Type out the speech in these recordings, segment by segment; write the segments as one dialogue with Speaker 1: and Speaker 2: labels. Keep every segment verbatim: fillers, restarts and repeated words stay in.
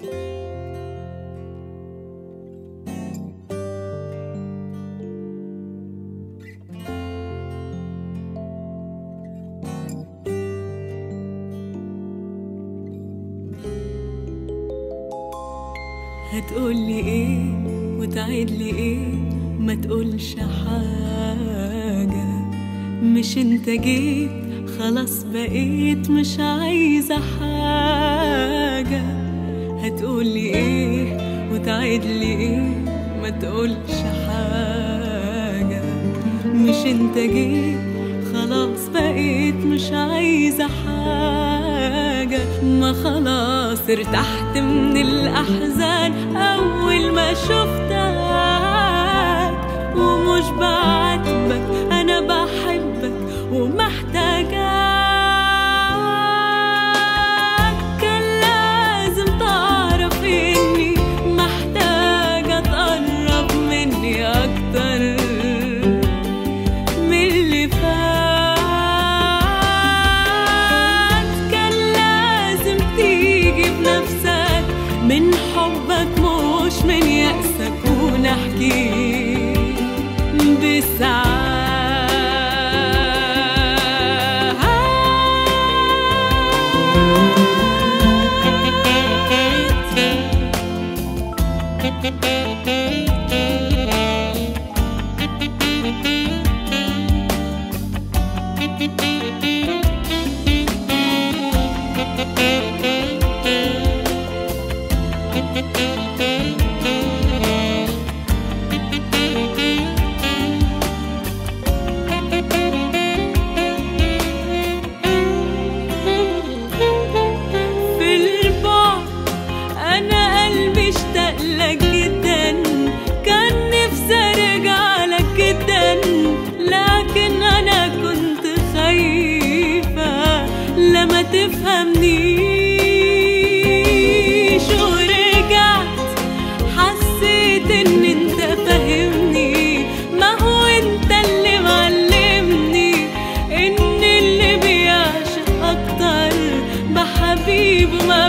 Speaker 1: هتقولي ايه وتعيدلي ايه؟ ما تقولش حاجة، مش انت جيت خلاص بقيت مش عايزة حاجة. هتقولي ايه وتعيدلي ايه؟ ما تقولش حاجة، مش انت جيت خلاص بقيت مش عايزة حاجة. ما خلاص ارتحت من الأحزان أول ما شفتك، ومش بعاتبك أنا بحبك ومحتاجاك. كان لازم تعرف إني محتاجة تقرب مني أكتر من اللي فات. كان لازم تيجي بنفسك من حبك مش من يأسك، ونحكي بساعات. ما تفهمنيش ورجعت حسيت ان انت فاهمني. ما هو انت اللي معلمني ان اللي بيعشق اكتر بحبيبه ما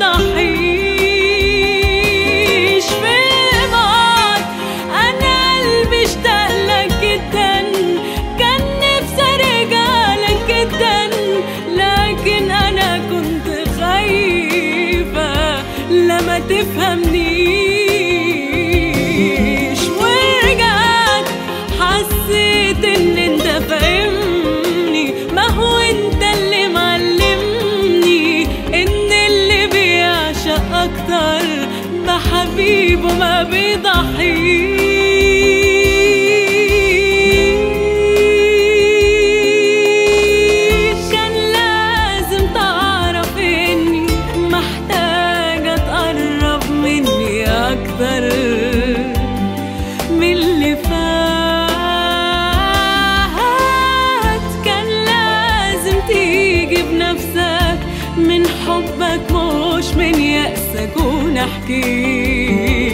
Speaker 1: بيضحيش. في بعض انا قلبي اشتاقلك جدا، كان نفسي ارجع لك جدا، لكن أنا كنت خايفة لما تفهمنيش. ورجعت حسيت إن أنت فاهمني. ما هو أنت اللي معلمني إن اللي بيعشق أكتر بحبيبه ما بيضحيش. من اللي فات كان لازم تيجي بنفسك من حبك مش من يأسك، ونحكي